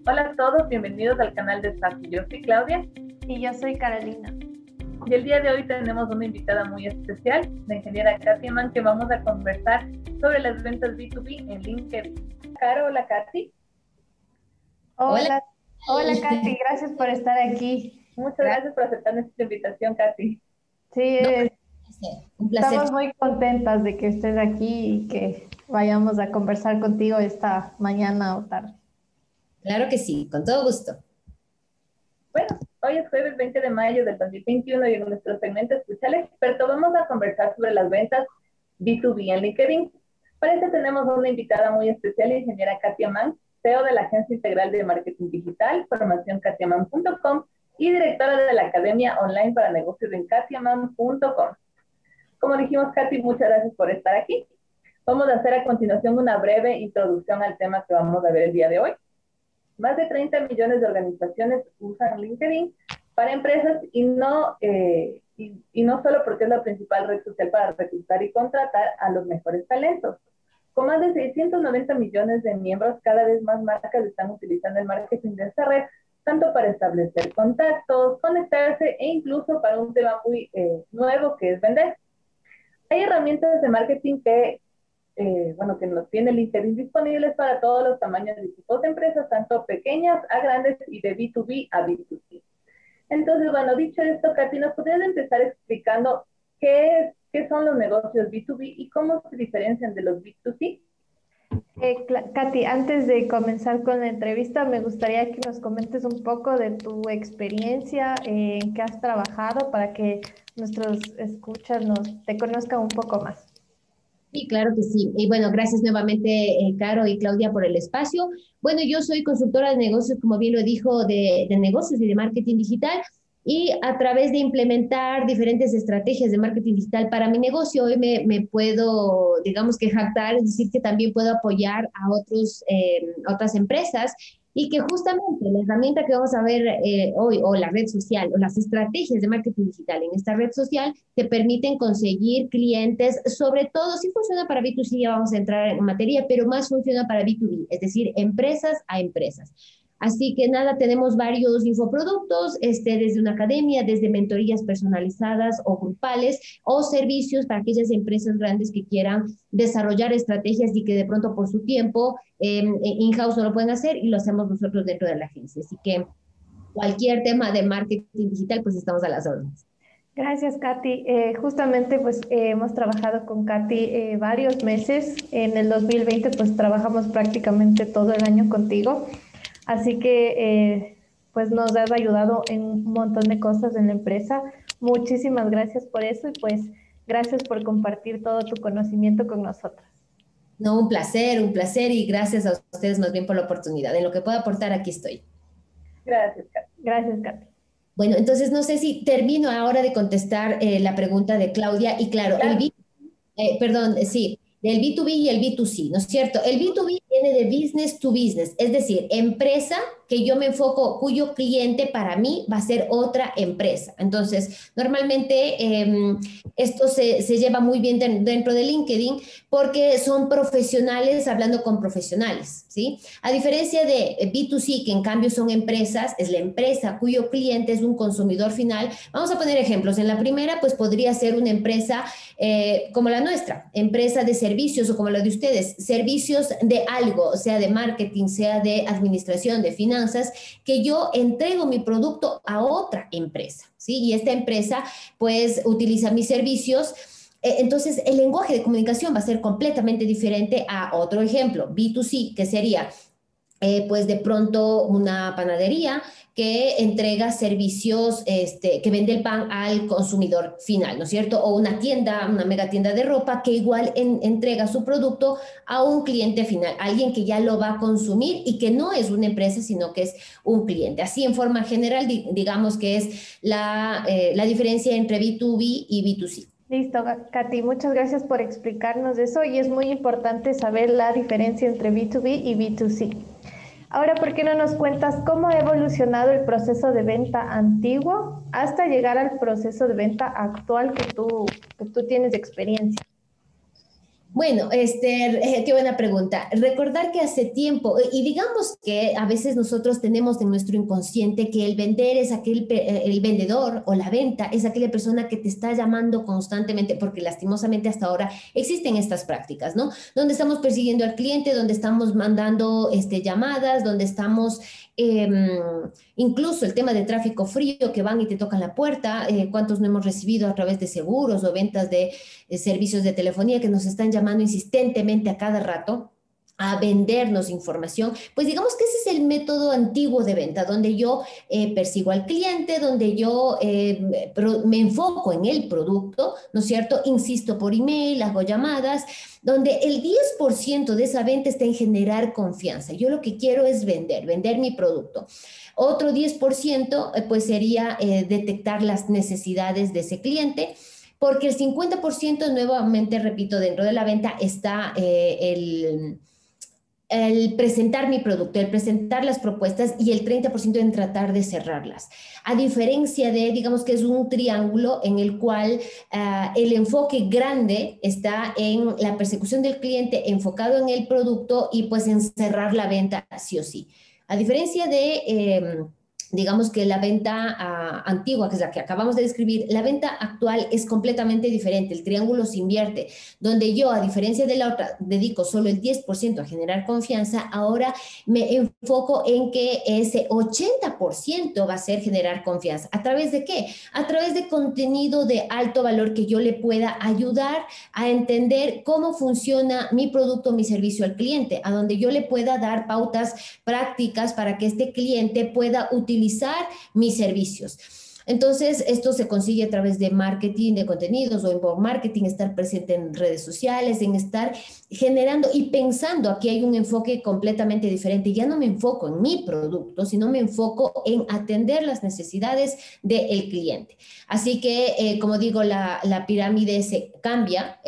Hola a todos, bienvenidos al canal de Safi. Yo soy Claudia. Y yo soy Carolina. Y el día de hoy tenemos una invitada muy especial, la ingeniera Katy Mann, que vamos a conversar sobre las ventas B2B en LinkedIn. Caro, hola Katy. Hola, hola Katy, gracias por estar aquí. Muchas gracias por aceptar nuestra invitación, Katy. Sí, No, un placer. estamos muy contentas de que estés aquí y que vayamos a conversar contigo esta mañana o tarde. Claro que sí, con todo gusto. Bueno, hoy es jueves 20 de mayo del 2021 y en nuestro segmento Escucha al Experto vamos a conversar sobre las ventas B2B en LinkedIn. Para eso tenemos una invitada muy especial, la ingeniera Katia Mann, CEO de la Agencia Integral de Marketing Digital, formacionkatiamann.com y directora de la Academia Online para Negocios en katiamann.com. Como dijimos, Katy, muchas gracias por estar aquí. Vamos a hacer a continuación una breve introducción al tema que vamos a ver el día de hoy. Más de 30 millones de organizaciones usan LinkedIn para empresas y no solo porque es la principal red social para reclutar y contratar a los mejores talentos. Con más de 690 millones de miembros, cada vez más marcas están utilizando el marketing de esta red, tanto para establecer contactos, conectarse e incluso para un tema muy nuevo que es vender. Hay herramientas de marketing que nos tiene LinkedIn disponibles para todos los tamaños y tipos de empresas, tanto pequeñas a grandes y de B2B a B2C. Entonces, bueno, dicho esto, Katy, ¿nos podrías empezar explicando qué son los negocios B2B y cómo se diferencian de los B2C? Katy, antes de comenzar con la entrevista, me gustaría que nos comentes un poco de tu experiencia, en qué has trabajado para que nuestros escuchas te conozcan un poco más. Sí, claro que sí. Y bueno, gracias nuevamente, Caro y Claudia, por el espacio. Bueno, yo soy consultora de negocios, como bien lo dijo, de negocios y de marketing digital. Y a través de implementar diferentes estrategias de marketing digital para mi negocio, hoy me puedo, digamos que jactar, es decir, que también puedo apoyar a otras empresas y que justamente la herramienta que vamos a ver hoy, o la red social, o las estrategias de marketing digital en esta red social, te permiten conseguir clientes, sobre todo si funciona para B2C, ya vamos a entrar en materia, pero más funciona para B2B, es decir, empresas a empresas. Así que nada, tenemos varios infoproductos, desde una academia, desde mentorías personalizadas o grupales, o servicios para aquellas empresas grandes que quieran desarrollar estrategias y que de pronto por su tiempo in-house no lo pueden hacer y lo hacemos nosotros dentro de la agencia. Así que cualquier tema de marketing digital, pues estamos a las órdenes. Gracias, Katy. Justamente, pues hemos trabajado con Katy varios meses. En el 2020, pues trabajamos prácticamente todo el año contigo. Así que, pues nos has ayudado en un montón de cosas en la empresa. Muchísimas gracias por eso y pues gracias por compartir todo tu conocimiento con nosotros. No, un placer y gracias a ustedes más bien por la oportunidad. En lo que pueda aportar, aquí estoy. Gracias, Katy. Gracias, Katy. Bueno, entonces no sé si termino ahora de contestar la pregunta de Claudia y claro, del B2B y el B2C, ¿no es cierto? El B2B viene de business to business, es decir, empresa que yo me enfoco, cuyo cliente para mí va a ser otra empresa. Entonces, normalmente esto se lleva muy bien dentro de LinkedIn porque son profesionales hablando con profesionales, ¿sí? A diferencia de B2C, que en cambio son empresas, es la empresa cuyo cliente es un consumidor final. Vamos a poner ejemplos. En la primera, pues podría ser una empresa como la nuestra, empresa de servicios o como la de ustedes, servicios de algo, sea de marketing, sea de administración, de finanzas, que yo entrego mi producto a otra empresa, ¿sí? Y esta empresa, pues, utiliza mis servicios. Entonces, el lenguaje de comunicación va a ser completamente diferente a otro ejemplo, B2C, que sería pues de pronto una panadería que entrega servicios, que vende el pan al consumidor final, ¿no es cierto? O una tienda, una mega tienda de ropa que igual entrega su producto a un cliente final, alguien que ya lo va a consumir y que no es una empresa, sino que es un cliente. Así, en forma general, digamos que es la diferencia entre B2B y B2C. Listo, Katy, muchas gracias por explicarnos eso y es muy importante saber la diferencia entre B2B y B2C. Ahora, ¿por qué no nos cuentas cómo ha evolucionado el proceso de venta antiguo hasta llegar al proceso de venta actual que tú tienes experiencia? Bueno, qué buena pregunta. Recordar que hace tiempo, y digamos que a veces nosotros tenemos en nuestro inconsciente que el vender es el vendedor o la venta es aquella persona que te está llamando constantemente, porque lastimosamente hasta ahora existen estas prácticas, ¿no? Donde estamos persiguiendo al cliente, donde estamos mandando llamadas, donde estamos em, incluso el tema de tráfico frío que van y te tocan la puerta, cuántos no hemos recibido a través de seguros o ventas de servicios de telefonía que nos están llamando insistentemente a cada rato a vendernos información, pues digamos que ese es el método antiguo de venta, donde yo persigo al cliente, donde yo me enfoco en el producto, ¿no es cierto? Insisto por email, hago llamadas, donde el 10% de esa venta está en generar confianza. Yo lo que quiero es vender mi producto. Otro 10% pues sería detectar las necesidades de ese cliente, porque el 50%, nuevamente repito, dentro de la venta está el presentar mi producto, el presentar las propuestas y el 30% en tratar de cerrarlas. A diferencia de, digamos que es un triángulo en el cual el enfoque grande está en la persecución del cliente, enfocado en el producto y pues en cerrar la venta sí o sí. A diferencia de digamos que la venta antigua, que es la que acabamos de describir, la venta actual es completamente diferente. El triángulo se invierte, donde yo, a diferencia de la otra, dedico solo el 10% a generar confianza. Ahora me enfoco en que ese 80% va a ser generar confianza. ¿A través de qué? A través de contenido de alto valor que yo le pueda ayudar a entender cómo funciona mi producto, mi servicio al cliente, a donde yo le pueda dar pautas prácticas para que este cliente pueda utilizar mis servicios. Entonces, esto se consigue a través de marketing de contenidos o inbound marketing, estar presente en redes sociales, en estar generando y pensando. Aquí hay un enfoque completamente diferente. Ya no me enfoco en mi producto, sino me enfoco en atender las necesidades del cliente. Así que, como digo, la pirámide se cambia.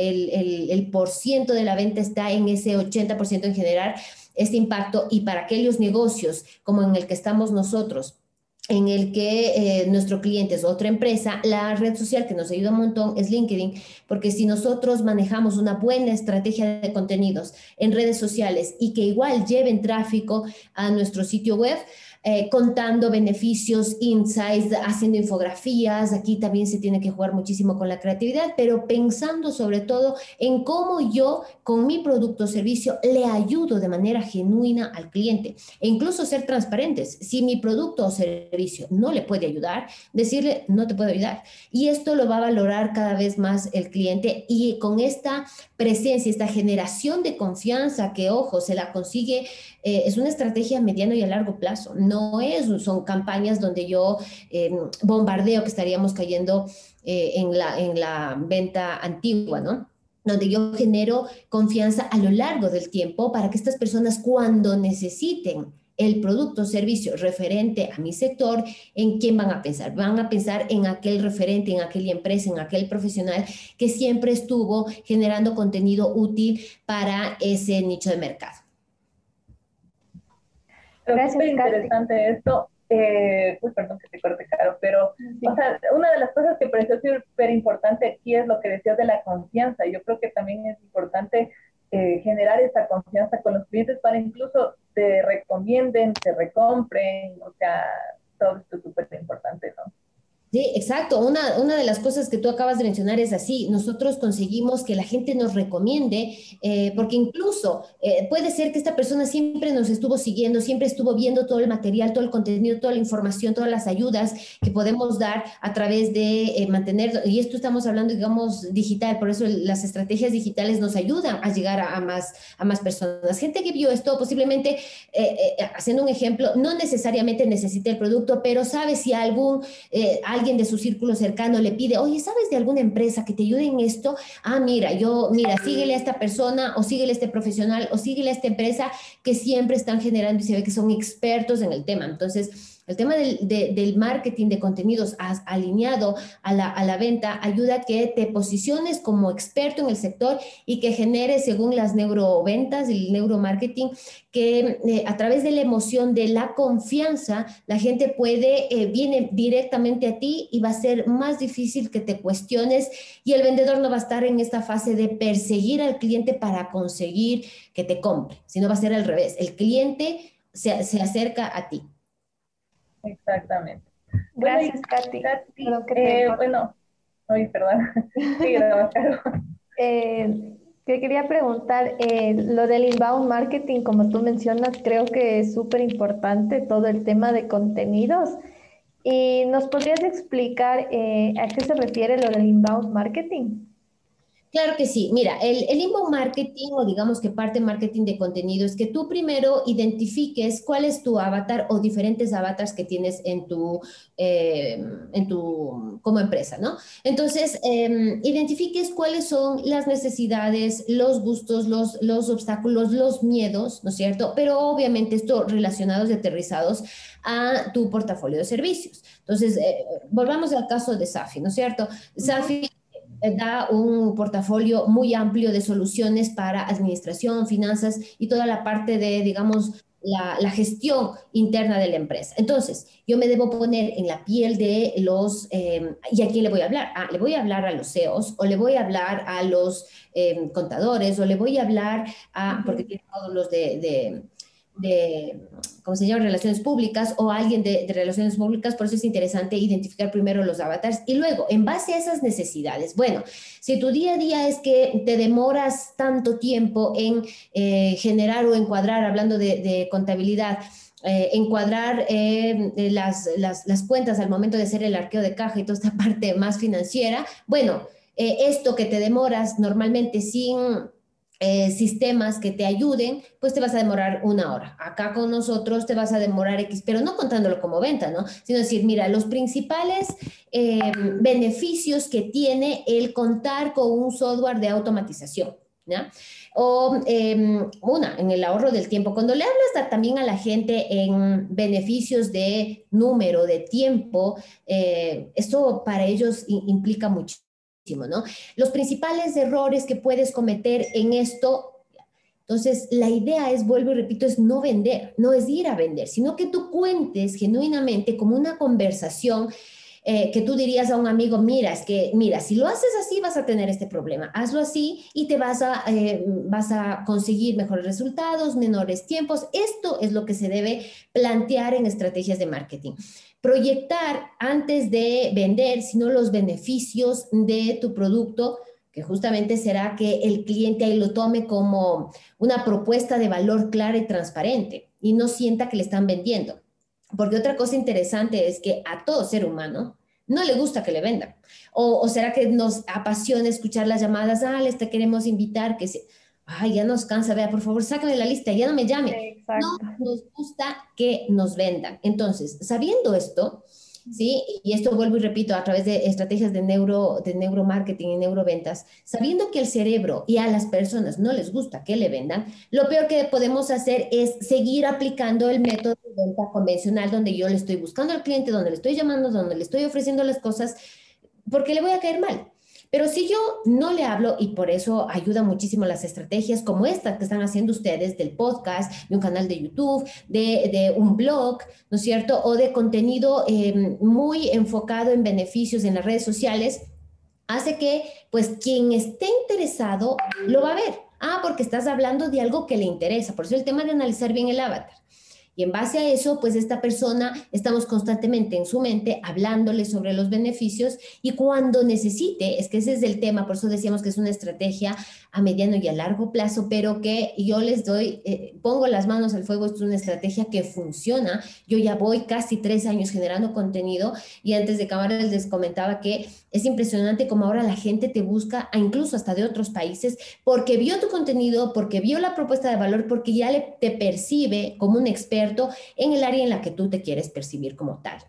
El por ciento de la venta está en ese 80% en generar este impacto, y para aquellos negocios como en el que estamos nosotros, en el que nuestro cliente es otra empresa, la red social que nos ayuda un montón es LinkedIn, porque si nosotros manejamos una buena estrategia de contenidos en redes sociales y que igual lleven tráfico a nuestro sitio web, contando beneficios, insights, haciendo infografías. Aquí también se tiene que jugar muchísimo con la creatividad, pero pensando sobre todo en cómo yo con mi producto o servicio le ayudo de manera genuina al cliente, e incluso ser transparentes. Si mi producto o servicio no le puede ayudar, decirle no te puedo ayudar, y esto lo va a valorar cada vez más el cliente. Y con esta presencia, esta generación de confianza que, ojo, se la consigue, es una estrategia a mediano y a largo plazo. No son campañas donde yo bombardeo, que estaríamos cayendo en la venta antigua, ¿no? Donde yo genero confianza a lo largo del tiempo para que estas personas, cuando necesiten el producto o servicio referente a mi sector, ¿en quién van a pensar? Van a pensar en aquel referente, en aquella empresa, en aquel profesional que siempre estuvo generando contenido útil para ese nicho de mercado. Gracias, súper interesante esto. Perdón que te corte, Caro, pero sí. O sea, una de las cosas que pareció súper importante aquí es lo que decías de la confianza. Yo creo que también es importante generar esa confianza con los clientes para incluso te recomienden, te recompren, o sea, todo esto es súper importante, ¿no? Sí, exacto. Una de las cosas que tú acabas de mencionar es así. Nosotros conseguimos que la gente nos recomiende, porque incluso puede ser que esta persona siempre nos estuvo siguiendo, siempre estuvo viendo todo el material, todo el contenido, toda la información, todas las ayudas que podemos dar a través de mantener, y esto estamos hablando, digamos, digital, por eso las estrategias digitales nos ayudan a llegar a más personas. Gente que vio esto, posiblemente, haciendo un ejemplo, no necesariamente necesita el producto, pero sabe si alguien de su círculo cercano le pide, oye, ¿sabes de alguna empresa que te ayude en esto? Ah, mira, síguele a esta persona, o síguele a este profesional, o síguele a esta empresa, que siempre están generando y se ve que son expertos en el tema. Entonces, El tema del marketing de contenidos alineado a la venta ayuda a que te posiciones como experto en el sector y que genere, según las neuroventas y el neuromarketing, que a través de la emoción, de la confianza, la gente viene directamente a ti y va a ser más difícil que te cuestiones y el vendedor no va a estar en esta fase de perseguir al cliente para conseguir que te compre, sino va a ser al revés. El cliente se acerca a ti. Exactamente. Bueno, y Gracias, Katy. Katy, Perdón que te corte. bueno, ay, perdón, sí, grabas, Caro. Te quería preguntar, lo del inbound marketing, como tú mencionas, creo que es súper importante todo el tema de contenidos. ¿Y nos podrías explicar a qué se refiere lo del inbound marketing? Claro que sí. Mira, el inbound marketing o digamos que parte marketing de contenido es que tú primero identifiques cuál es tu avatar o diferentes avatars que tienes como empresa, ¿no? Entonces, identifiques cuáles son las necesidades, los gustos, los obstáculos, los miedos, ¿no es cierto? Pero obviamente esto relacionados y aterrizados a tu portafolio de servicios. Entonces, volvamos al caso de Safi, ¿no es cierto? Ujú. Safi da un portafolio muy amplio de soluciones para administración, finanzas y toda la parte de, digamos, la gestión interna de la empresa. Entonces, yo me debo poner en la piel de ¿y a quién le voy a hablar? Ah, le voy a hablar a los CEOs o le voy a hablar a los contadores o le voy a hablar porque Ujú. tiene todos los de, ¿cómo se llama? Relaciones públicas o alguien de relaciones públicas, por eso es interesante identificar primero los avatars y luego, en base a esas necesidades, bueno, si tu día a día es que te demoras tanto tiempo en generar o encuadrar, hablando de contabilidad, encuadrar las cuentas al momento de hacer el arqueo de caja y toda esta parte más financiera, bueno, esto que te demoras normalmente sin sistemas que te ayuden, pues te vas a demorar una hora. Acá con nosotros te vas a demorar X, pero no contándolo como venta, ¿no? Sino decir, mira, los principales beneficios que tiene el contar con un software de automatización, ¿ya? O en el ahorro del tiempo. Cuando le hablas también a la gente en beneficios de número, de tiempo, esto para ellos implica muchísimo, ¿no? Los principales errores que puedes cometer en esto. Entonces, la idea es, vuelvo y repito, es no vender, no es ir a vender, sino que tú cuentes genuinamente como una conversación que tú dirías a un amigo, mira, es que, mira, si lo haces así vas a tener este problema, hazlo así y vas a conseguir mejores resultados, menores tiempos. Esto es lo que se debe plantear en estrategias de marketing. Proyectar antes de vender, sino los beneficios de tu producto, que justamente será que el cliente ahí lo tome como una propuesta de valor clara y transparente y no sienta que le están vendiendo. Porque otra cosa interesante es que a todo ser humano no le gusta que le vendan. O será que nos apasiona escuchar las llamadas, les te queremos invitar, que se... Ay, ya nos cansa, vea, por favor, sácame de la lista, ya no me llame. No Exacto. nos gusta que nos vendan. Entonces, sabiendo esto, ¿sí? Y esto vuelvo y repito, a través de estrategias de neuromarketing y neuroventas, sabiendo que al cerebro y a las personas no les gusta que le vendan, lo peor que podemos hacer es seguir aplicando el método de venta convencional donde yo le estoy buscando al cliente, donde le estoy llamando, donde le estoy ofreciendo las cosas, porque le voy a caer mal. Pero si yo no le hablo, y por eso ayuda muchísimo las estrategias como esta que están haciendo ustedes del podcast, de un canal de YouTube, de un blog, ¿no es cierto? O de contenido muy enfocado en beneficios en las redes sociales, hace que, pues, quien esté interesado lo va a ver. Porque estás hablando de algo que le interesa. Por eso el tema de analizar bien el avatar. Y en base a eso, pues esta persona, estamos constantemente en su mente hablándole sobre los beneficios y cuando necesite, es que ese es el tema, por eso decíamos que es una estrategia a mediano y a largo plazo, pero que yo les doy, pongo las manos al fuego, es una estrategia que funciona. Yo ya voy casi 3 años generando contenido y antes de cámara les comentaba que es impresionante como ahora la gente te busca, incluso hasta de otros países, porque vio tu contenido, porque vio la propuesta de valor, porque ya te percibe como un experto en el área en la que tú te quieres percibir como tal.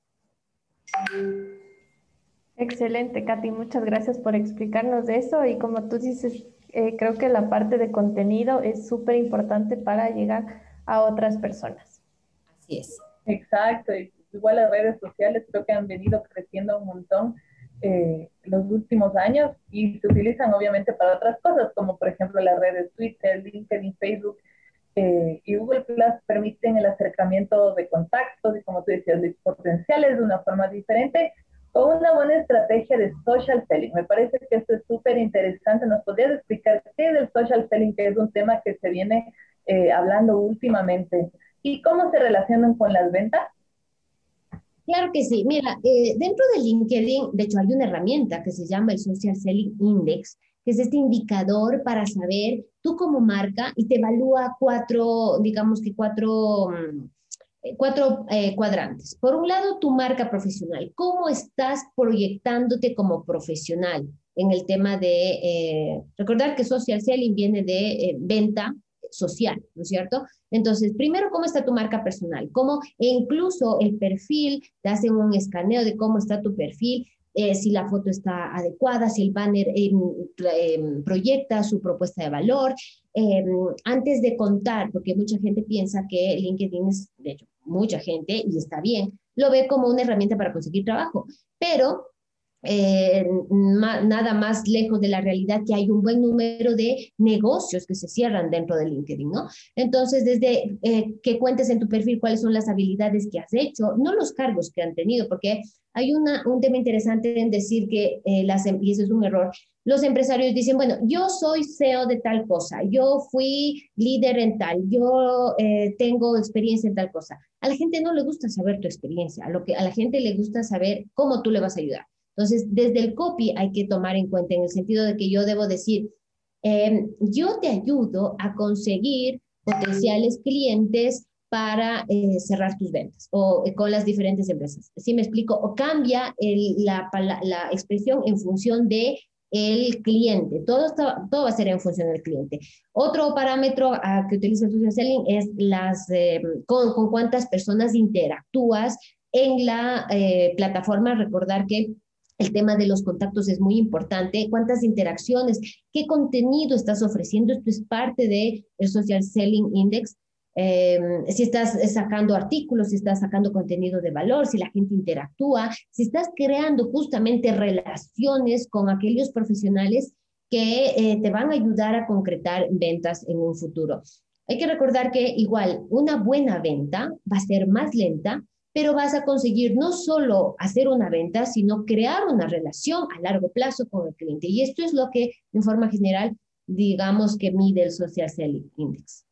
Excelente, Katy. Muchas gracias por explicarnos eso. Y como tú dices, creo que la parte de contenido es súper importante para llegar a otras personas. Así es. Exacto. Y igual las redes sociales creo que han venido creciendo un montón los últimos años y se utilizan obviamente para otras cosas, como por ejemplo las redes Twitter, LinkedIn, Facebook y Google Plus permiten el acercamiento de contactos y como tú decías, de potenciales de una forma diferente con una buena estrategia de social selling. Me parece que esto es súper interesante. ¿Nos podrías explicar qué es el social selling, que es un tema que se viene hablando últimamente? ¿Y cómo se relacionan con las ventas? Claro que sí. Mira, dentro de LinkedIn, de hecho, hay una herramienta que se llama el Social Selling Index, que es este indicador para saber tú como marca y te evalúa cuatro, digamos que cuatro cuadrantes. Por un lado, tu marca profesional. ¿Cómo estás proyectándote como profesional en el tema de, recordar que social selling viene de venta social, ¿no es cierto? Entonces, primero, ¿cómo está tu marca personal? ¿Cómo, e incluso el perfil, te hacen un escaneo de cómo está tu perfil, si la foto está adecuada, si el banner proyecta su propuesta de valor. Antes de contar, porque mucha gente piensa que LinkedIn es, de hecho, mucha gente, y está bien, lo ve como una herramienta para conseguir trabajo, pero nada más lejos de la realidad que hay un buen número de negocios que se cierran dentro de LinkedIn, ¿no? Entonces, desde que cuentes en tu perfil cuáles son las habilidades que has hecho, no los cargos que han tenido, porque hay un tema interesante en decir que, y ese es un error, los empresarios dicen, bueno, yo soy CEO de tal cosa, yo fui líder en tal, yo tengo experiencia en tal cosa. A la gente no le gusta saber tu experiencia, a la gente le gusta saber cómo tú le vas a ayudar. Entonces, desde el copy hay que tomar en cuenta en el sentido de que yo debo decir, yo te ayudo a conseguir potenciales clientes para cerrar tus ventas o con las diferentes empresas. ¿Sí me explico? O cambia la expresión en función de el cliente. Todo va a ser en función del cliente. Otro parámetro que utiliza el social selling es con cuántas personas interactúas en la plataforma. Recordar que el tema de los contactos es muy importante. ¿Cuántas interacciones? ¿Qué contenido estás ofreciendo? Esto es parte del Social Selling Index. Si estás sacando artículos, si estás sacando contenido de valor, si la gente interactúa, si estás creando justamente relaciones con aquellos profesionales que te van a ayudar a concretar ventas en un futuro. Hay que recordar que igual una buena venta va a ser más lenta, pero vas a conseguir no solo hacer una venta, sino crear una relación a largo plazo con el cliente. Y esto es lo que, en forma general, digamos que mide el Social Selling Index.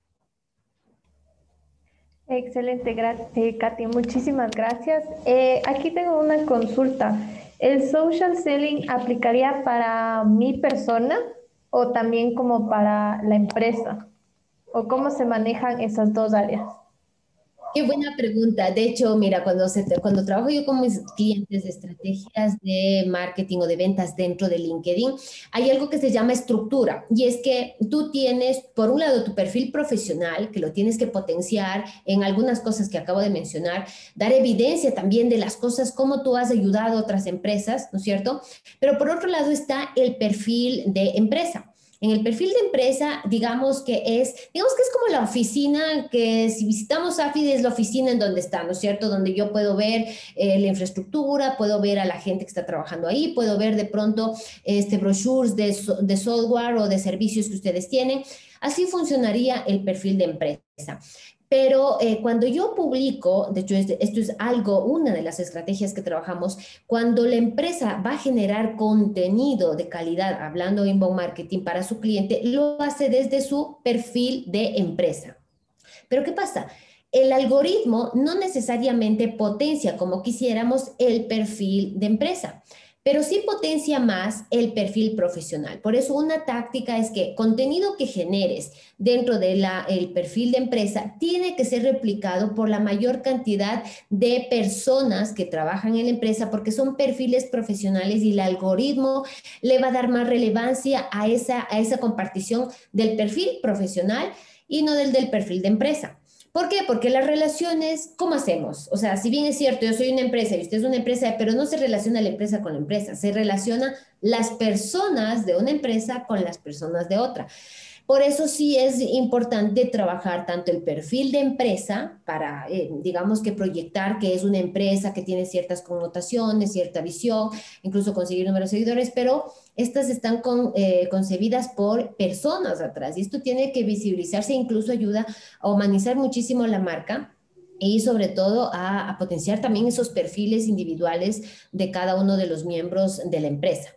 Excelente, Katy, muchísimas gracias. Aquí tengo una consulta. ¿El social selling aplicaría para mi persona o también como para la empresa? ¿O cómo se manejan esas dos áreas? Qué buena pregunta. De hecho, mira, cuando trabajo yo con mis clientes de estrategias de marketing o de ventas dentro de LinkedIn, hay algo que se llama estructura. Y es que tú tienes, por un lado, tu perfil profesional, que lo tienes que potenciar en algunas cosas que acabo de mencionar, dar evidencia también de las cosas, cómo tú has ayudado a otras empresas, ¿no es cierto? Pero por otro lado está el perfil de empresa. En el perfil de empresa, digamos que es como la oficina, que si visitamos AFID es la oficina en donde está, ¿no es cierto? Donde yo puedo ver la infraestructura, puedo ver a la gente que está trabajando ahí, puedo ver de pronto brochures de software o de servicios que ustedes tienen. Así funcionaría el perfil de empresa. Pero cuando yo publico, de hecho esto es una de las estrategias que trabajamos, cuando la empresa va a generar contenido de calidad, hablando inbound marketing para su cliente, lo hace desde su perfil de empresa. Pero ¿qué pasa? El algoritmo no necesariamente potencia como quisiéramos el perfil de empresa, pero sí potencia más el perfil profesional. Por eso una táctica es que contenido que generes dentro del perfil de empresa tiene que ser replicado por la mayor cantidad de personas que trabajan en la empresa, porque son perfiles profesionales y el algoritmo le va a dar más relevancia a esa compartición del perfil profesional y no del perfil de empresa. ¿Por qué? Porque las relaciones, ¿cómo hacemos? O sea, si bien es cierto, yo soy una empresa y usted es una empresa, pero no se relaciona la empresa con la empresa, se relaciona las personas de una empresa con las personas de otra. Por eso sí es importante trabajar tanto el perfil de empresa para, digamos que proyectar que es una empresa que tiene ciertas connotaciones, cierta visión, incluso conseguir números de seguidores, pero estas están concebidas por personas atrás y esto tiene que visibilizarse, incluso ayuda a humanizar muchísimo la marca y sobre todo a potenciar también esos perfiles individuales de cada uno de los miembros de la empresa.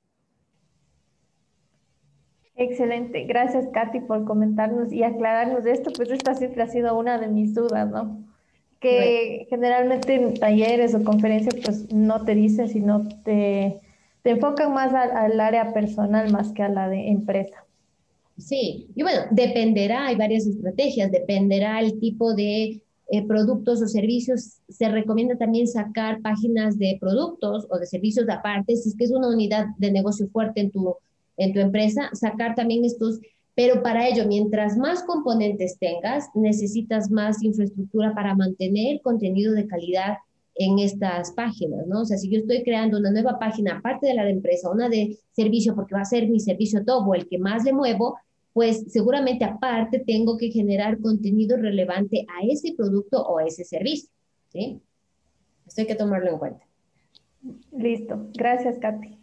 Excelente. Gracias, Katy, por comentarnos y aclararnos esto, pues esta siempre ha sido una de mis dudas, ¿no? Que generalmente en talleres o conferencias, pues no te dice, sino te enfocan más al área personal más que a la de empresa. Sí, y bueno, dependerá, hay varias estrategias, dependerá el tipo de productos o servicios. Se recomienda también sacar páginas de productos o de servicios aparte, si es que es una unidad de negocio fuerte en tu empresa, sacar también estos, pero para ello, mientras más componentes tengas, necesitas más infraestructura para mantener contenido de calidad en estas páginas, ¿no? O sea, si yo estoy creando una nueva página, aparte de la de empresa, una de servicio, porque va a ser mi servicio top o el que más le muevo, pues seguramente aparte tengo que generar contenido relevante a ese producto o a ese servicio, ¿sí? Esto hay que tomarlo en cuenta. Listo. Gracias, Katy.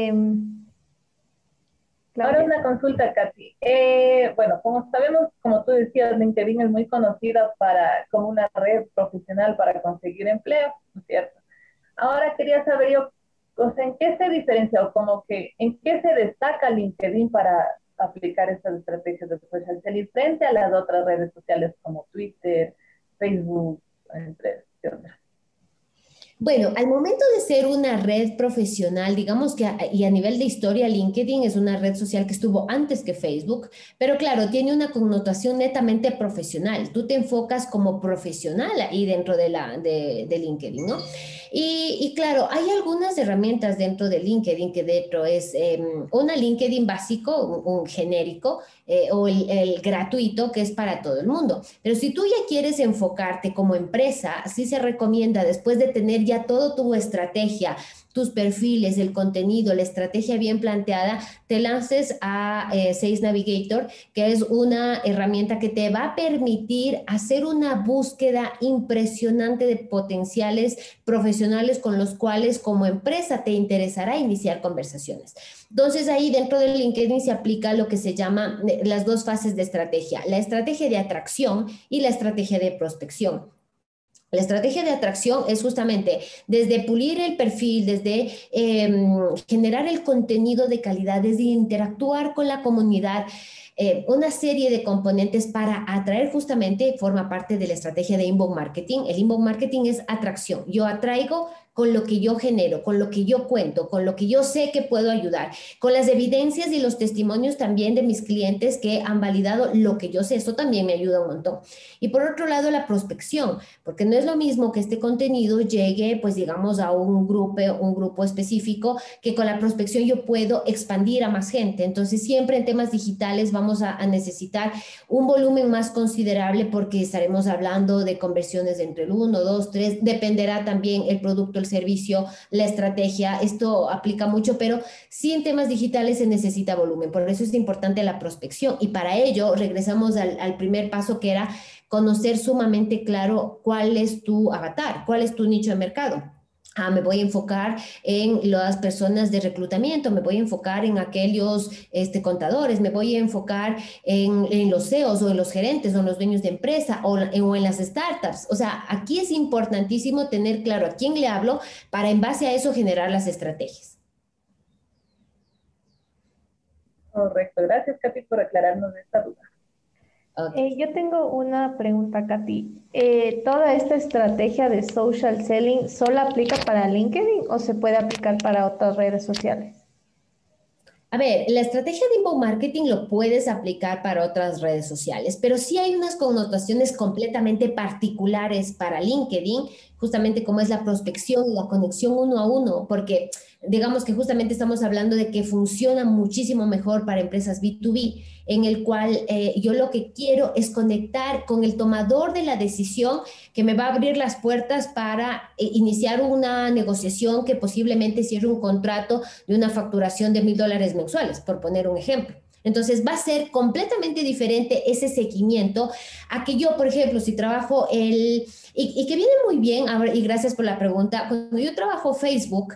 Ahora Claudia. una consulta, Katy. Bueno, como sabemos, como tú decías, LinkedIn es muy conocida como una red profesional para conseguir empleo, ¿no es cierto? Ahora quería saber yo, o sea, ¿en qué se diferencia o como que en qué se destaca LinkedIn para aplicar estas estrategias de social selling frente a las otras redes sociales como Twitter, Facebook, entre otras? Bueno, al momento de ser una red profesional, digamos que y a nivel de historia, LinkedIn es una red social que estuvo antes que Facebook, pero claro, tiene una connotación netamente profesional. Tú te enfocas como profesional ahí dentro de LinkedIn, ¿no? Y claro, hay algunas herramientas dentro de LinkedIn que dentro es una LinkedIn básico, un genérico, o el gratuito que es para todo el mundo. Pero si tú ya quieres enfocarte como empresa, sí se recomienda después de tener ya todo tu estrategia, tus perfiles, el contenido, la estrategia bien planteada, te lances a Sales Navigator, que es una herramienta que te va a permitir hacer una búsqueda impresionante de potenciales profesionales con los cuales como empresa te interesará iniciar conversaciones. Entonces ahí dentro de LinkedIn se aplica lo que se llama las dos fases de estrategia, la estrategia de atracción y la estrategia de prospección. La estrategia de atracción es justamente desde pulir el perfil, desde generar el contenido de calidad, desde interactuar con la comunidad, una serie de componentes para atraer justamente, forma parte de la estrategia de inbound marketing. El inbound marketing es atracción. Yo atraigo con lo que yo genero, con lo que yo cuento, con lo que yo sé que puedo ayudar, con las evidencias y los testimonios también de mis clientes que han validado lo que yo sé. Esto también me ayuda un montón. Y por otro lado, la prospección, porque no es lo mismo que este contenido llegue, pues digamos, a un grupo específico, que con la prospección yo puedo expandir a más gente. Entonces, siempre en temas digitales vamos a necesitar un volumen más considerable porque estaremos hablando de conversiones entre el 1, 2, 3, dependerá también el producto, el servicio, la estrategia, esto aplica mucho, pero sí en temas digitales se necesita volumen, por eso es importante la prospección y para ello regresamos al primer paso que era conocer sumamente claro cuál es tu avatar, cuál es tu nicho de mercado. Me voy a enfocar en las personas de reclutamiento, me voy a enfocar en aquellos contadores, me voy a enfocar en los CEOs o en los gerentes o en los dueños de empresa o en las startups. O sea, aquí es importantísimo tener claro a quién le hablo para en base a eso generar las estrategias. Correcto. Gracias, Katy, por aclararnos esta duda. Okay. Yo tengo una pregunta, Katy. ¿Toda esta estrategia de social selling solo aplica para LinkedIn o se puede aplicar para otras redes sociales? A ver, la estrategia de inbound marketing lo puedes aplicar para otras redes sociales, pero sí hay unas connotaciones completamente particulares para LinkedIn, justamente como es la prospección y la conexión uno a uno, porque digamos que justamente estamos hablando de que funciona muchísimo mejor para empresas B2B, en el cual yo lo que quiero es conectar con el tomador de la decisión que me va a abrir las puertas para iniciar una negociación que posiblemente cierre un contrato de una facturación de $1,000 mensuales, por poner un ejemplo. Entonces va a ser completamente diferente ese seguimiento a que yo, por ejemplo, si trabajo y que viene muy bien, a ver, y gracias por la pregunta, cuando yo trabajo Facebook,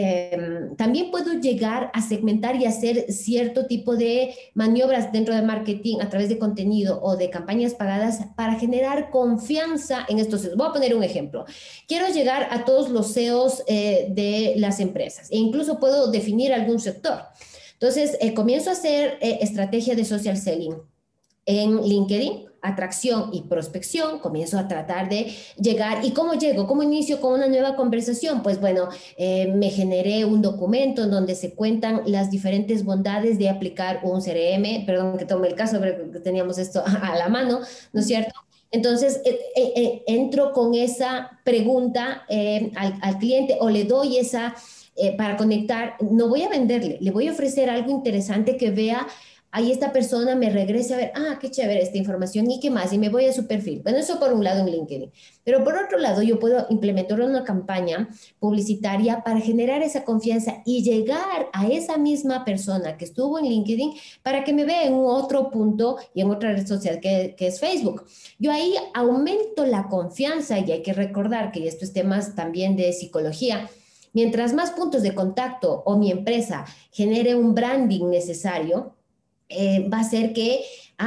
también puedo llegar a segmentar y hacer cierto tipo de maniobras dentro de marketing a través de contenido o de campañas pagadas para generar confianza en estos. Voy a poner un ejemplo. Quiero llegar a todos los CEOs de las empresas e incluso puedo definir algún sector. Entonces, comienzo a hacer estrategia de social selling en LinkedIn, atracción y prospección, comienzo a tratar de llegar. ¿Y cómo llego? ¿Cómo inicio con una nueva conversación? Pues bueno, me generé un documento en donde se cuentan las diferentes bondades de aplicar un CRM, perdón que tome el caso, pero que teníamos esto a la mano, ¿no es cierto? Entonces, entro con esa pregunta al cliente o le doy esa, para conectar, no voy a venderle, le voy a ofrecer algo interesante que vea ahí esta persona me regrese a ver, qué chévere esta información y qué más, y me voy a su perfil. Bueno, eso por un lado en LinkedIn. Pero por otro lado, yo puedo implementar una campaña publicitaria para generar esa confianza y llegar a esa misma persona que estuvo en LinkedIn para que me vea en otro punto y en otra red social que es Facebook. Yo ahí aumento la confianza y hay que recordar que estos temas también de psicología. Mientras más puntos de contacto o mi empresa genere un branding necesario, va a ser que,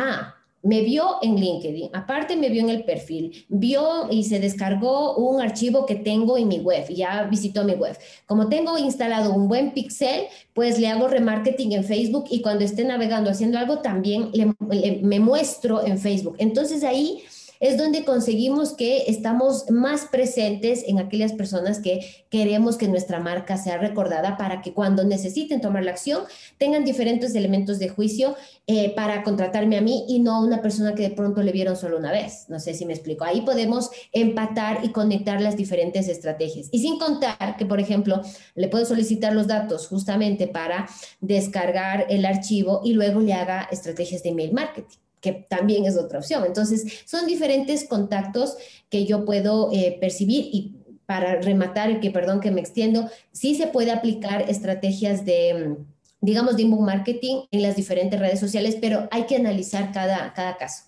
me vio en LinkedIn, aparte me vio en el perfil, vio y se descargó un archivo que tengo en mi web, ya visitó mi web. Como tengo instalado un buen pixel, pues le hago remarketing en Facebook y cuando esté navegando haciendo algo también me muestro en Facebook. Entonces ahí es donde conseguimos que estamos más presentes en aquellas personas que queremos que nuestra marca sea recordada para que cuando necesiten tomar la acción tengan diferentes elementos de juicio para contratarme a mí y no a una persona que de pronto le vieron solo una vez. No sé si me explico. Ahí podemos empatar y conectar las diferentes estrategias. Y sin contar que, por ejemplo, le puedo solicitar los datos justamente para descargar el archivo y luego le haga estrategias de email marketing, que también es otra opción. Entonces, son diferentes contactos que yo puedo percibir y para rematar, que perdón que me extiendo, sí se puede aplicar estrategias de, digamos, de inbound marketing en las diferentes redes sociales, pero hay que analizar cada caso.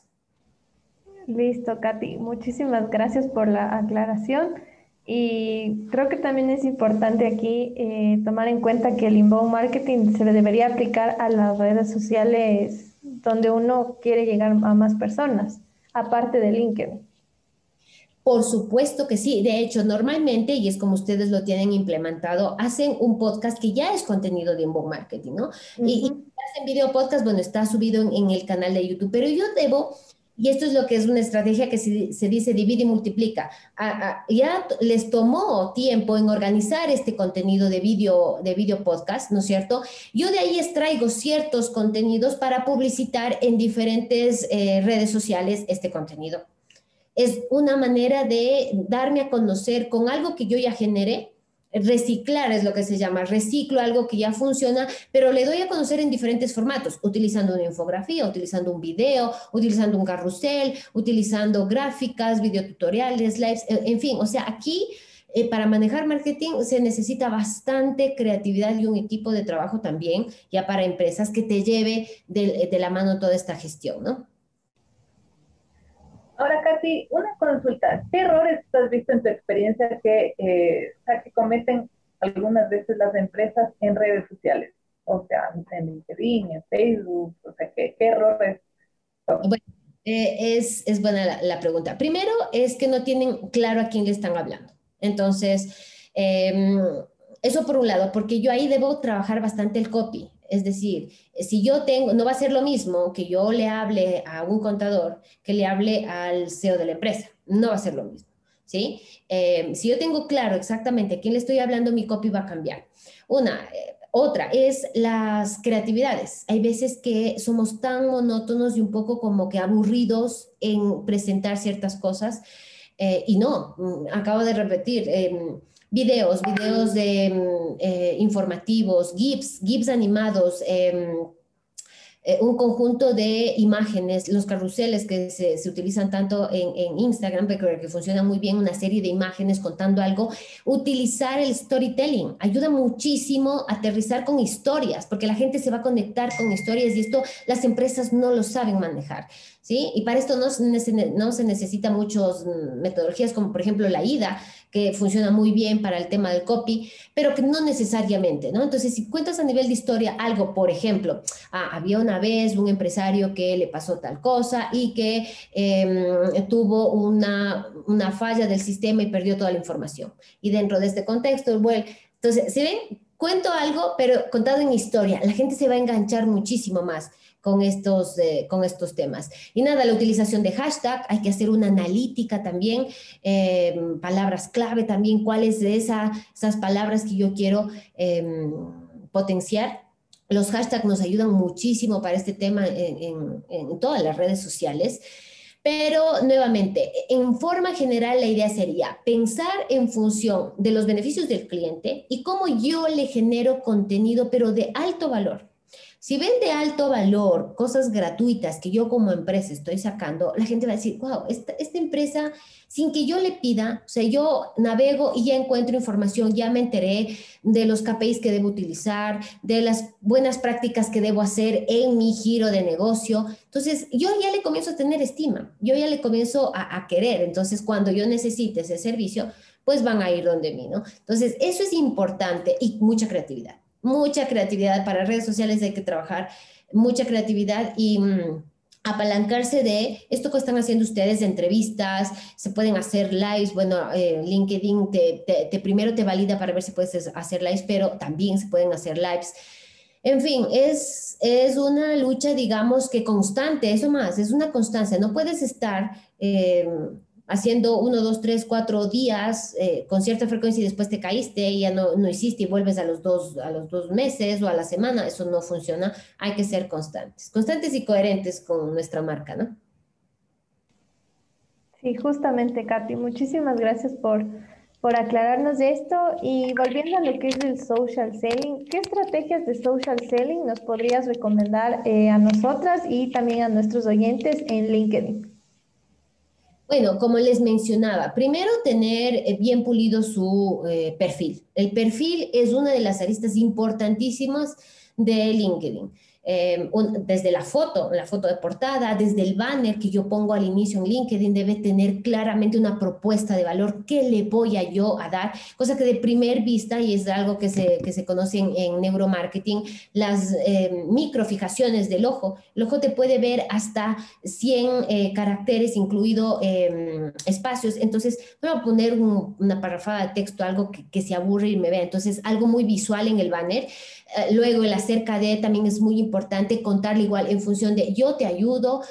Listo, Katy. Muchísimas gracias por la aclaración. Y creo que también es importante aquí tomar en cuenta que el inbound marketing se le debería aplicar a las redes sociales donde uno quiere llegar a más personas, aparte de LinkedIn. Por supuesto que sí. De hecho, normalmente, y es como ustedes lo tienen implementado, hacen un podcast que ya es contenido de inbound marketing, ¿no? Y hacen video podcast, bueno, está subido en el canal de YouTube, pero yo debo, y esto es lo que es una estrategia que se dice divide y multiplica. Ya les tomó tiempo en organizar este contenido de video podcast, ¿no es cierto? Yo de ahí extraigo ciertos contenidos para publicitar en diferentes redes sociales este contenido. Es una manera de darme a conocer con algo que yo ya generé. Reciclar es lo que se llama, reciclo algo que ya funciona, pero le doy a conocer en diferentes formatos, utilizando una infografía, utilizando un video, utilizando un carrusel, utilizando gráficas, videotutoriales, lives, en fin, o sea, aquí para manejar marketing se necesita bastante creatividad y un equipo de trabajo también, ya para empresas que te lleve de la mano toda esta gestión, ¿no? Ahora, Katy, una consulta. ¿Qué errores has visto en tu experiencia que cometen algunas veces las empresas en redes sociales? O sea, en LinkedIn, en Facebook, o sea, ¿qué errores son? Bueno, es buena la pregunta. Primero es que no tienen claro a quién le están hablando. Entonces, eso por un lado, porque yo ahí debo trabajar bastante el copy. Es decir, si yo tengo, no va a ser lo mismo que yo le hable a un contador que le hable al CEO de la empresa. No va a ser lo mismo, ¿sí? Si yo tengo claro exactamente a quién le estoy hablando, mi copy va a cambiar. Otra es las creatividades. Hay veces que somos tan monótonos y un poco como que aburridos en presentar ciertas cosas y no, acabo de repetir, videos de informativos, GIFs animados, un conjunto de imágenes, los carruseles que se utilizan tanto en Instagram, pero que funcionan muy bien, una serie de imágenes contando algo, utilizar el storytelling ayuda muchísimo a aterrizar con historias, porque la gente se va a conectar con historias y esto las empresas no lo saben manejar, ¿sí? Y para esto no se necesita muchas metodologías como por ejemplo la IDA, que funciona muy bien para el tema del copy, pero que no necesariamente, ¿no? Entonces, si cuentas a nivel de historia algo, por ejemplo, había una vez un empresario que le pasó tal cosa y que tuvo una falla del sistema y perdió toda la información. Y dentro de este contexto, bueno, entonces, ¿se ven? Cuento algo, pero contado en historia. La gente se va a enganchar muchísimo más con estos temas. Y nada, la utilización de hashtag, hay que hacer una analítica también, palabras clave también, cuáles de esas palabras que yo quiero potenciar. Los hashtags nos ayudan muchísimo para este tema en todas las redes sociales. Pero nuevamente, en forma general, la idea sería pensar en función de los beneficios del cliente y cómo yo le genero contenido, pero de alto valor. Si ven de alto valor cosas gratuitas que yo como empresa estoy sacando, la gente va a decir, wow, esta empresa, sin que yo le pida, o sea, yo navego y ya encuentro información, ya me enteré de los KPIs que debo utilizar, de las buenas prácticas que debo hacer en mi giro de negocio. Entonces, yo ya le comienzo a tener estima, yo ya le comienzo a querer. Entonces, cuando yo necesite ese servicio, pues van a ir donde mí, ¿no? Entonces, eso es importante y mucha creatividad. Mucha creatividad para redes sociales, hay que trabajar mucha creatividad y apalancarse de esto que están haciendo ustedes, de entrevistas, se pueden hacer lives, bueno, LinkedIn primero te valida para ver si puedes hacer lives, pero también se pueden hacer lives. En fin, es una lucha, digamos, que constante, eso más, es una constancia, no puedes estar haciendo 1, 2, 3, 4 días con cierta frecuencia y después te caíste y ya no hiciste y vuelves a los dos meses o a la semana. Eso no funciona. Hay que ser constantes y coherentes con nuestra marca, ¿no? Sí, justamente, Katy, muchísimas gracias por aclararnos esto. Y volviendo a lo que es el social selling, ¿qué estrategias de social selling nos podrías recomendar a nosotras y también a nuestros oyentes en LinkedIn? Bueno, como les mencionaba, primero tener bien pulido su perfil. El perfil es una de las aristas importantísimas de LinkedIn. Desde la foto de portada, desde el banner que yo pongo al inicio en LinkedIn, debe tener claramente una propuesta de valor. ¿Qué le voy a yo a dar? Cosa que de primer vista, y es algo que se conoce en neuromarketing, las microfijaciones del ojo. El ojo te puede ver hasta 100 caracteres, incluido espacios. Entonces, voy a poner una parrafada de texto, algo que se aburre y me vea. Entonces, algo muy visual en el banner. Luego, el acerca de también es muy importante contarle igual en función de yo te ayudo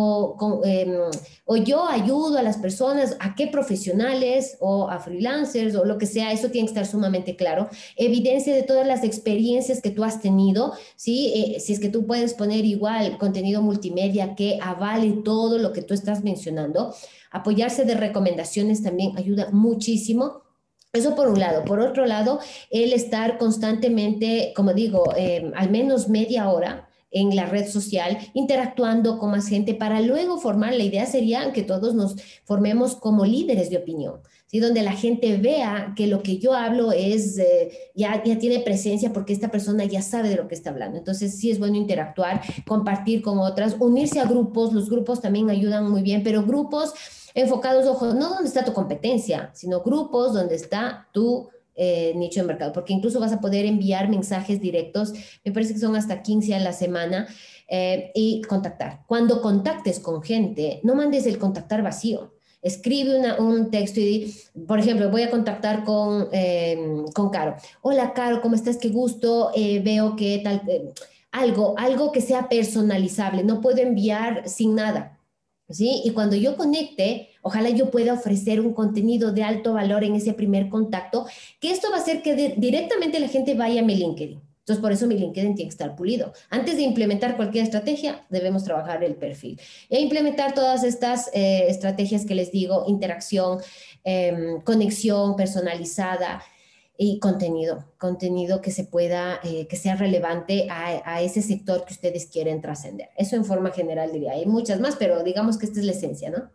o yo ayudo a las personas, a qué profesionales o a freelancers o lo que sea. Eso tiene que estar sumamente claro. Evidencia de todas las experiencias que tú has tenido, ¿sí? Si es que tú puedes poner igual contenido multimedia que avale todo lo que tú estás mencionando. Apoyarse de recomendaciones también ayuda muchísimo. Eso por un lado. Por otro lado, el estar constantemente, como digo, al menos media hora en la red social, interactuando con más gente para luego formar, la idea sería que todos nos formemos como líderes de opinión, ¿sí? Donde la gente vea que lo que yo hablo es, ya tiene presencia porque esta persona ya sabe de lo que está hablando. Entonces sí es bueno interactuar, compartir con otras, unirse a grupos. Los grupos también ayudan muy bien, pero grupos enfocados, ojo, no donde está tu competencia, sino grupos donde está tu nicho de mercado, porque incluso vas a poder enviar mensajes directos, me parece que son hasta 15 a la semana, y contactar. Cuando contactes con gente, no mandes el contactar vacío. Escribe un texto y, por ejemplo, voy a contactar con Caro. Hola, Caro, ¿cómo estás? Qué gusto. Veo que tal, algo que sea personalizable. No puedo enviar sin nada. ¿Sí? Y cuando yo conecte, ojalá yo pueda ofrecer un contenido de alto valor en ese primer contacto, que esto va a hacer que directamente la gente vaya a mi LinkedIn. Entonces, por eso mi LinkedIn tiene que estar pulido. Antes de implementar cualquier estrategia, debemos trabajar el perfil. E implementar todas estas estrategias que les digo, interacción, conexión personalizada. y contenido que se pueda, que sea relevante a ese sector que ustedes quieren trascender. Eso en forma general diría. Hay muchas más, pero digamos que esta es la esencia, ¿no?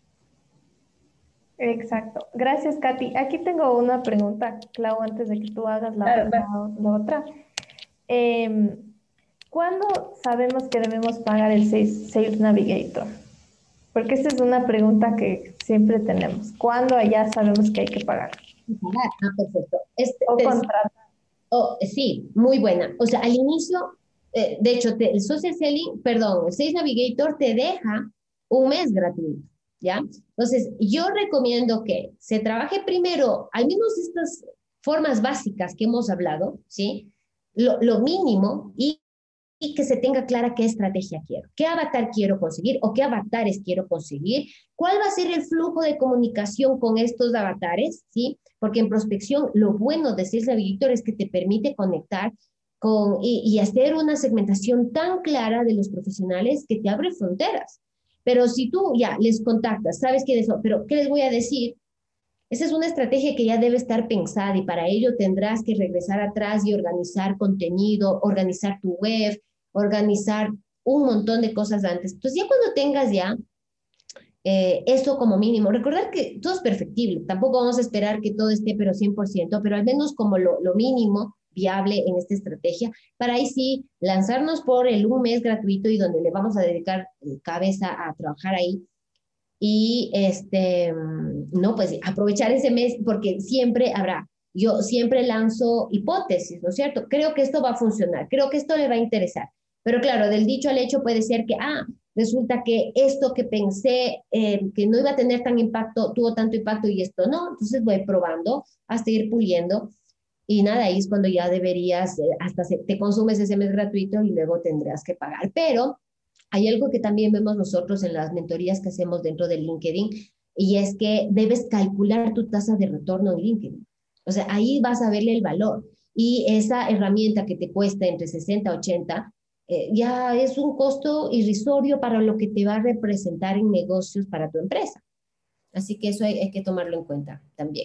Exacto. Gracias, Katy. Aquí tengo una pregunta, Clau, antes de que tú hagas Claro, claro. la otra. Em, ¿Cuándo sabemos que debemos pagar el Sales Navigator? Porque esta es una pregunta que siempre tenemos. ¿Cuándo allá sabemos que hay que pagar? Ah, perfecto. O contratar. Oh, sí, muy buena. O sea, al inicio, de hecho, el Social Selling, perdón, el Sales Navigator te deja un mes gratuito, ¿ya? Entonces, yo recomiendo que se trabaje primero, al menos estas formas básicas que hemos hablado, ¿sí? Lo mínimo y que se tenga clara qué estrategia quiero, qué avatar quiero conseguir o qué avatares quiero conseguir, cuál va a ser el flujo de comunicación con estos avatares, ¿sí? Porque en prospección lo bueno de Sales Navigator es que te permite conectar y hacer una segmentación tan clara de los profesionales que te abre fronteras. Pero si tú ya les contactas, sabes quiénes son, pero ¿qué les voy a decir? Esa es una estrategia que ya debe estar pensada y para ello tendrás que regresar atrás y organizar contenido, organizar tu web, organizar un montón de cosas antes. Entonces ya cuando tengas ya eso como mínimo, recordar que todo es perfectible, tampoco vamos a esperar que todo esté pero 100%, pero al menos como lo mínimo viable en esta estrategia, para ahí sí lanzarnos por el un mes gratuito y donde le vamos a dedicar cabeza a trabajar ahí y no, pues aprovechar ese mes porque siempre habrá, yo siempre lanzo hipótesis, ¿no es cierto? Creo que esto va a funcionar, creo que esto le va a interesar, pero claro, del dicho al hecho puede ser que, resulta que esto que pensé que no iba a tener tan impacto, tuvo tanto impacto y esto no, entonces voy probando hasta ir puliendo. Y nada, ahí es cuando ya deberías, te consumes ese mes gratuito y luego tendrás que pagar. Pero hay algo que también vemos nosotros en las mentorías que hacemos dentro de LinkedIn y es que debes calcular tu tasa de retorno en LinkedIn. O sea, ahí vas a verle el valor y esa herramienta que te cuesta entre 60 a 80 ya es un costo irrisorio para lo que te va a representar en negocios para tu empresa. Así que eso hay que tomarlo en cuenta también.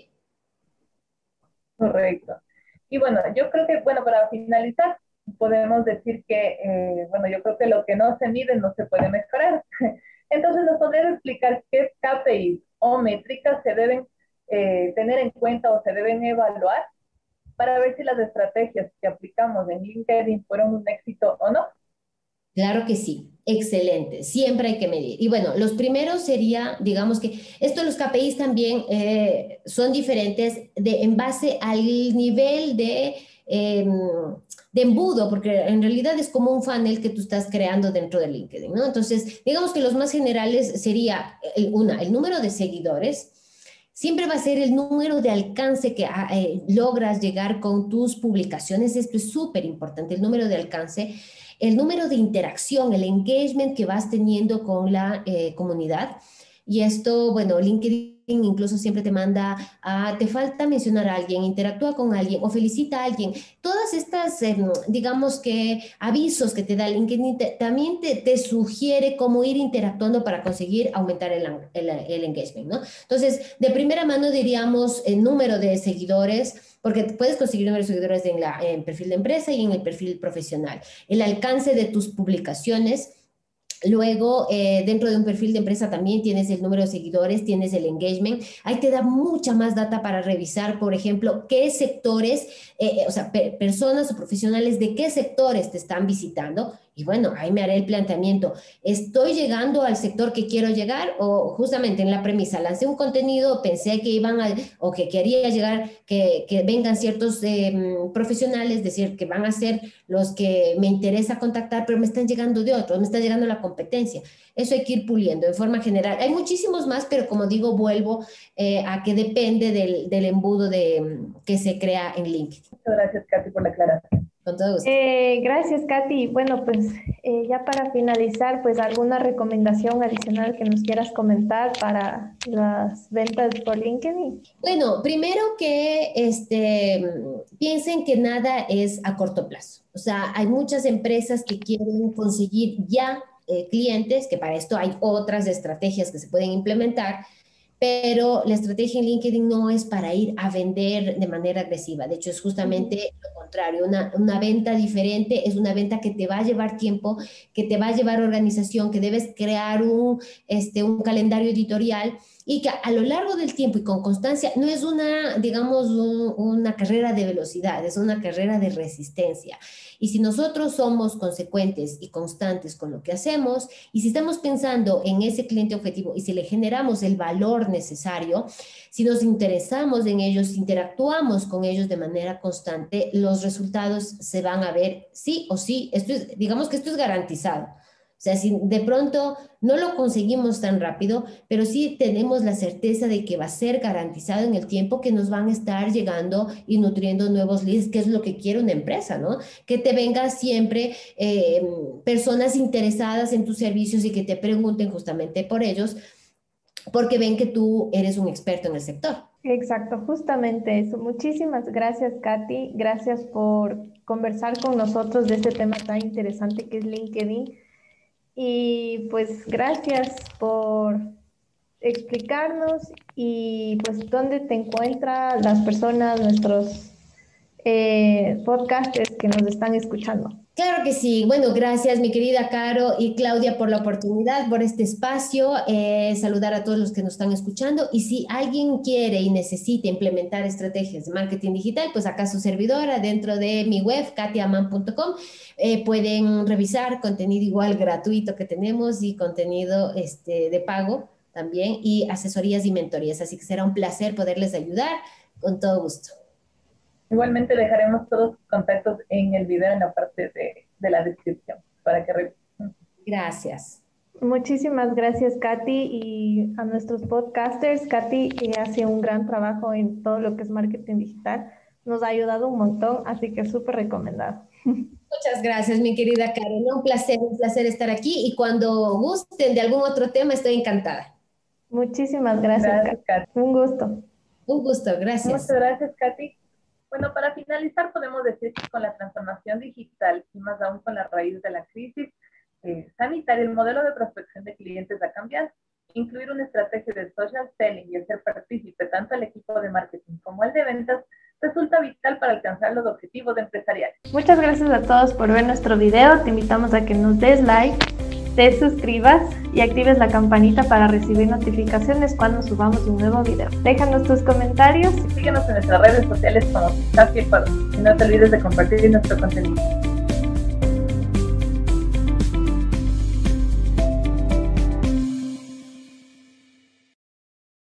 Correcto. Y bueno, yo creo que, bueno, para finalizar, podemos decir que, bueno, yo creo que lo que no se mide no se puede mejorar. Entonces, ¿nos podrías explicar qué KPIs o métricas se deben tener en cuenta o se deben evaluar para ver si las estrategias que aplicamos en LinkedIn fueron un éxito o no? Claro que sí, excelente, siempre hay que medir. Y bueno, los primeros sería, digamos que esto los KPIs también son diferentes en base al nivel de embudo, porque en realidad es como un funnel que tú estás creando dentro de LinkedIn, ¿no? Entonces, digamos que los más generales sería, el número de seguidores. Siempre va a ser el número de alcance que logras llegar con tus publicaciones. Esto es súper importante, el número de alcance, el número de interacción, el engagement que vas teniendo con la comunidad. Y esto, bueno, LinkedIn incluso siempre te manda te falta mencionar a alguien, interactúa con alguien o felicita a alguien. Todas estas, digamos que avisos que te da LinkedIn también te sugiere cómo ir interactuando para conseguir aumentar el engagement, ¿no? Entonces, de primera mano diríamos el número de seguidores, porque puedes conseguir número de seguidores en el perfil de empresa y en el perfil profesional. El alcance de tus publicaciones. Luego, dentro de un perfil de empresa también tienes el número de seguidores, tienes el engagement. Ahí te da mucha más data para revisar, por ejemplo, qué sectores, o sea, personas o profesionales de qué sectores te están visitando. Y bueno, ahí me haré el planteamiento. ¿Estoy llegando al sector que quiero llegar? O justamente en la premisa, lancé un contenido, pensé que iban o que quería llegar, que vengan ciertos profesionales, decir, que van a ser los que me interesa contactar, pero me están llegando de otros, me está llegando la competencia. Eso hay que ir puliendo de forma general. Hay muchísimos más, pero como digo, vuelvo a que depende del embudo que se crea en LinkedIn. Muchas gracias, Katy, por la aclaración. Con todo gusto. Gracias, Katy. Bueno, pues ya para finalizar, pues alguna recomendación adicional que nos quieras comentar para las ventas por LinkedIn. Bueno, primero que piensen que nada es a corto plazo. O sea, hay muchas empresas que quieren conseguir ya clientes, que para esto hay otras estrategias que se pueden implementar, pero la estrategia en LinkedIn no es para ir a vender de manera agresiva. De hecho, es justamente lo contrario. Una venta diferente es una venta que te va a llevar tiempo, que te va a llevar organización, que debes crear un calendario editorial y que a lo largo del tiempo y con constancia no es una, digamos, una carrera de velocidad, es una carrera de resistencia. Y si nosotros somos consecuentes y constantes con lo que hacemos, y si estamos pensando en ese cliente objetivo y si le generamos el valor necesario, si nos interesamos en ellos, si interactuamos con ellos de manera constante, los resultados se van a ver sí o sí. Digamos que esto es garantizado. O sea, si de pronto no lo conseguimos tan rápido, pero sí tenemos la certeza de que va a ser garantizado en el tiempo, que nos van a estar llegando y nutriendo nuevos leads, que es lo que quiere una empresa, ¿no? Que te vengan siempre personas interesadas en tus servicios y que te pregunten justamente por ellos, porque ven que tú eres un experto en el sector. Exacto, justamente eso. Muchísimas gracias, Katy. Gracias por conversar con nosotros de este tema tan interesante que es LinkedIn. Y pues gracias por explicarnos y pues dónde te encuentran las personas, nuestros podcasters que nos están escuchando. Claro que sí. Bueno, gracias mi querida Caro y Claudia por la oportunidad, por este espacio. Saludar a todos los que nos están escuchando. Y si alguien quiere y necesita implementar estrategias de marketing digital, pues acá su servidora dentro de mi web, katiaman.com, pueden revisar contenido igual gratuito que tenemos y contenido de pago también y asesorías y mentorías. Así que será un placer poderles ayudar con todo gusto. Igualmente dejaremos todos sus contactos en el video en la parte de la descripción para que revisen. Gracias. Muchísimas gracias, Katy, y a nuestros podcasters. Katy hace un gran trabajo en todo lo que es marketing digital. Nos ha ayudado un montón, así que súper recomendado. Muchas gracias, mi querida Karen. Un placer estar aquí y cuando gusten de algún otro tema estoy encantada. Muchísimas gracias, Katy. Un gusto. Un gusto, gracias. Muchas gracias, Katy. Bueno, para finalizar podemos decir que con la transformación digital y más aún con la raíz de la crisis sanitaria, el modelo de prospección de clientes ha cambiado. Incluir una estrategia de social selling y hacer partícipe tanto al equipo de marketing como al de ventas resulta vital para alcanzar los objetivos empresariales. Muchas gracias a todos por ver nuestro video. Te invitamos a que nos des like, te suscribas y actives la campanita para recibir notificaciones cuando subamos un nuevo video. Déjanos tus comentarios. Síguenos en nuestras redes sociales como TikTok y Ecuador. Y no te olvides de compartir nuestro contenido.